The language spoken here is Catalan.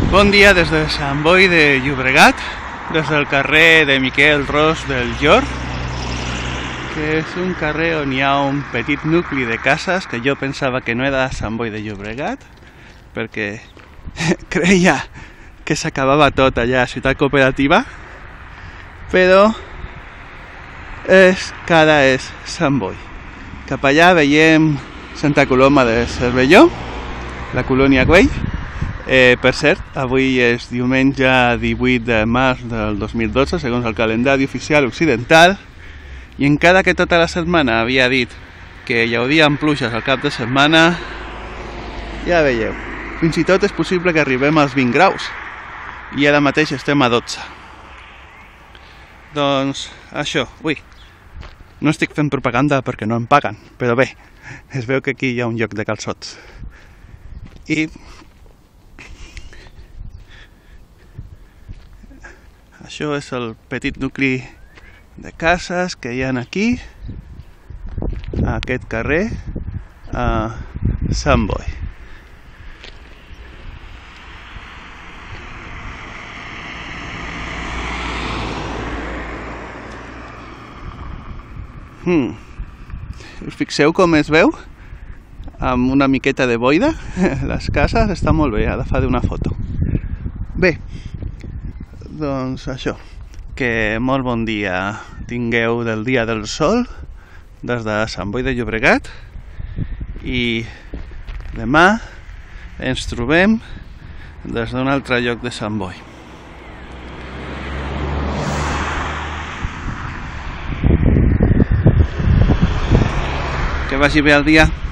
Bon dia des de Sant Boi de Llobregat, des del carrer de Miquel Ros del Llor, que és un carrer on hi ha un petit nucli de cases que jo pensava que no era Sant Boi de Llobregat, perquè creia que s'acabava tot allà a Ciutat Cooperativa, però ara és Sant Boi. Cap allà veiem Santa Coloma de Cervelló, la colònia Güell. Per cert, avui és diumenge 18 de març del 2012, segons el calendari oficial occidental, i encara que tota la setmana havia dit que hi haurien pluges al cap de setmana, ja veieu, fins i tot és possible que arribem als 20 graus, i ara mateix estem a 12. Doncs això, no estic fent propaganda perquè no em paguen, però bé, es veu que aquí hi ha un lloc de calçots. I això és el petit nucli de cases que hi ha aquí, a aquest carrer, a Sant Boi. Us fixeu com es veu? Amb una miqueta de boira, les cases, està molt bé, ha de fer una foto. Bé, doncs això, que molt bon dia tingueu del dia del sol des de Sant Boi de Llobregat, i demà ens trobem des d'un altre lloc de Sant Boi. Que vagi bé el dia.